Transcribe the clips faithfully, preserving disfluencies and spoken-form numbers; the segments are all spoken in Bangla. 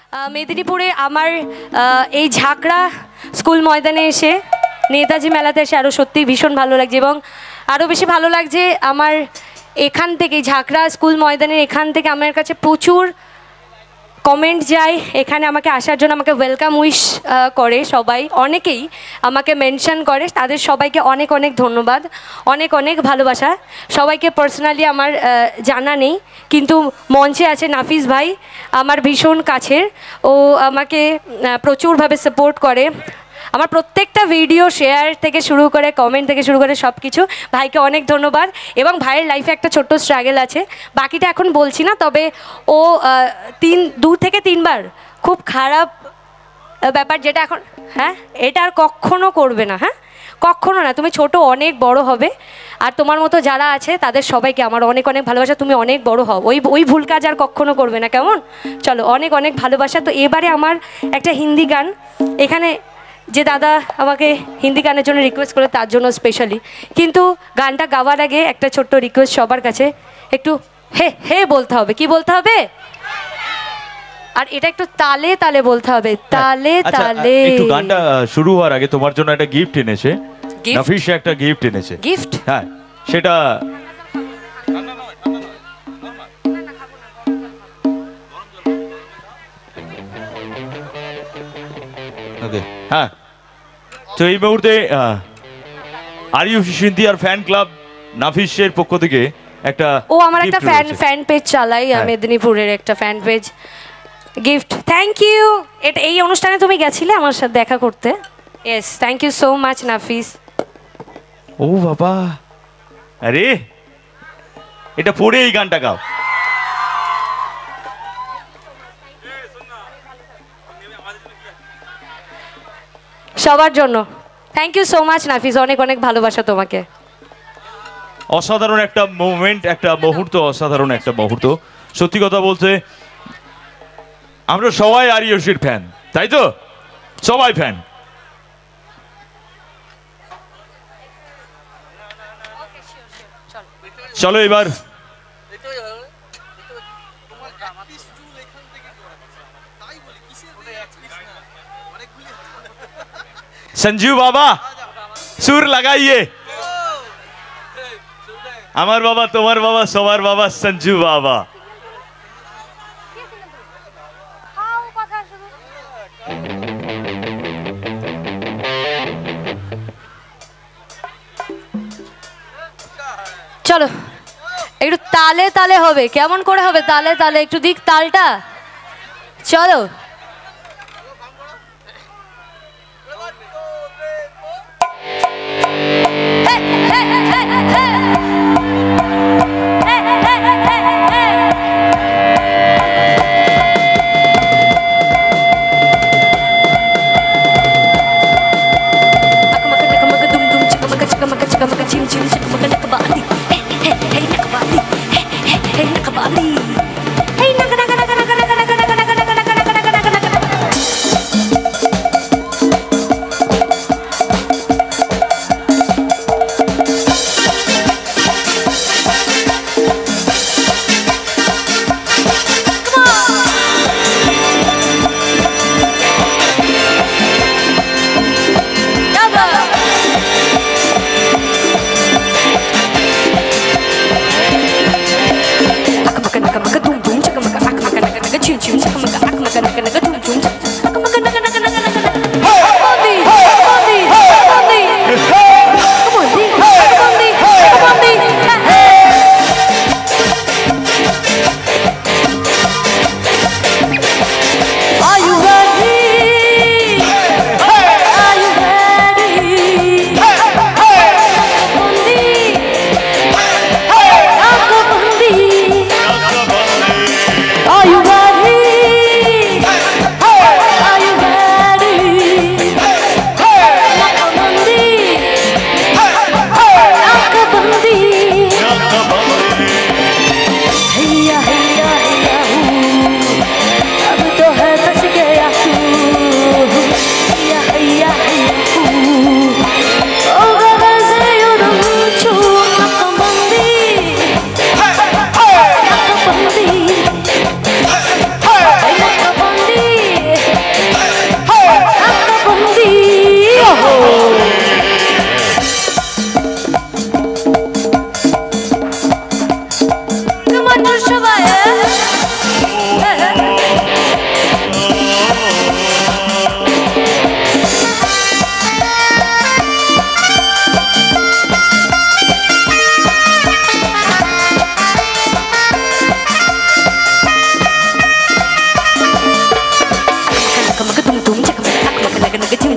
মেদিনীপুরে আমার এই ঝাঁকড়া স্কুল ময়দানে এসে নেতাজি মেলাতে এসে আরও সত্যিই ভীষণ ভালো লাগছে এবং আরও বেশি ভালো লাগছে আমার এখান থেকে ঝাঁকড়া স্কুল ময়দানের এখান থেকে আমার কাছে প্রচুর কমেন্ট যায় এখানে আমাকে আসার জন্য আমাকে ওয়েলকাম উইশ করে সবাই অনেকেই আমাকে মেনশন করে তাদের সবাইকে অনেক অনেক ধন্যবাদ অনেক অনেক ভালোবাসা সবাইকে পার্সোনালি আমার জানা নেই কিন্তু মঞ্চে আছে নাফিস ভাই আমার ভীষণ কাছের ও আমাকে প্রচুরভাবে সাপোর্ট করে আমার প্রত্যেকটা ভিডিও শেয়ার থেকে শুরু করে কমেন্ট থেকে শুরু করে সব কিছু ভাইকে অনেক ধন্যবাদ এবং ভাইয়ের লাইফে একটা ছোট্ট স্ট্রাগল আছে বাকিটা এখন বলছি না তবে ও তিন দু থেকে তিনবার খুব খারাপ ব্যাপার যেটা এখন হ্যাঁ এটা আর কখনো করবে না হ্যাঁ কখনো না তুমি ছোট অনেক বড় হবে আর তোমার মতো যারা আছে তাদের সবাইকে আমার অনেক অনেক ভালোবাসা তুমি অনেক বড় হও ওই ওই ভুল কাজ আর কখনো করবে না কেমন চলো অনেক অনেক ভালোবাসা তো এবারে আমার একটা হিন্দি গান এখানে যে দাদা আমাকে হিন্দি গানের জন্য রিকোয়েস্ট করে তার জন্য স্পেশালি কিন্তু গানটা গাওয়ার আগে একটা ছোট্ট রিকোয়েস্ট সবার কাছে একটু হে হে বলতে হবে কি বলতে হবে আর এটা একটু তালে তালে বলতে হবে তালে তালে একটু গানটা শুরু হওয়ার আগে তোমার জন্য একটা গিফট এনেছে নাফিস একটা গিফট এনেছে গিফট হ্যাঁ সেটা ওকে হ্যাঁ তো এই মুহূর্তে আরিফ সিন্ধিয়ার ফ্যান ক্লাব নাফিসের পক্ষ থেকে একটা ও আমার একটা ফ্যান ফ্যান পেজ চালাই মেদিনীপুরের একটা fan page gift thank you এটা এই অনুষ্ঠানে তুমি গেছিলে আমার সাথে দেখা করতে yes thank you so much Nafis ও বাবা আরে এটা পড়ে এই গানটা গাও সবার জন্য thank you so much Nafis অনেক অনেক ভালোবাসা তোমাকে অসাধারণ একটা মোমেন্ট একটা মুহূর্ত অসাধারণ একটা মুহূর্ত সত্যি কথা বলতে আমরা সবাই আরিয়সির ফ্যান তাই তো সবাই ফ্যান চলো এবার সঞ্জু বাবা সুর লাগাইয়ে আমার বাবা তোমার বাবা সবার বাবা সঞ্জু বাবা চলো একটু তালে তালে হবে কেমন করে হবে তালে তালে একটু দিক তালটা চলো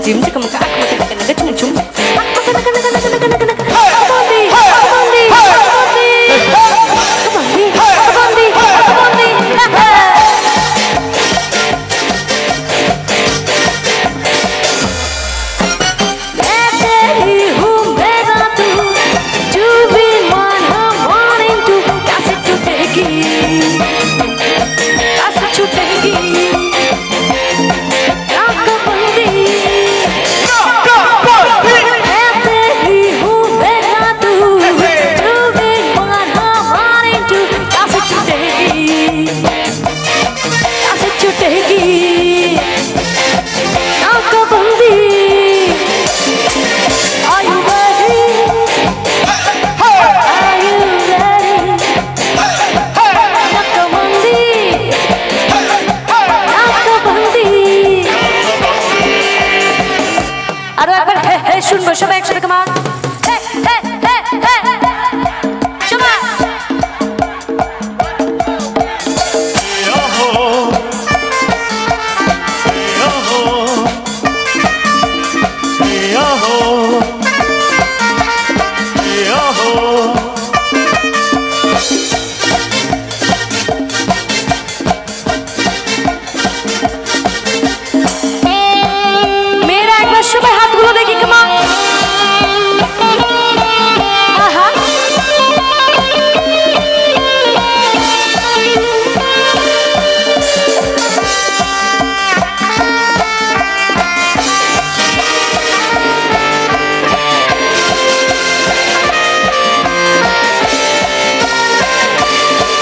झिम चकमका आकमका नका नका झुम झुम आकमका नका नका नका नका नका नका बंदी बंदी बंदी बंदी बंदी बंदी मैं तेरी हूँ मेरा तू तू भी मान हम wanting to कैसे छूटेगी कैसे छूटेगी শুনবো সবাই একসাথে কমান মেয়েরা একবার সবাই হাতগুলো দেখি কমান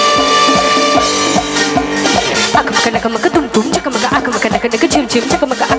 Akamaka nakamaka tum tum chakamaka akamaka nakamaka chim chim chakamaka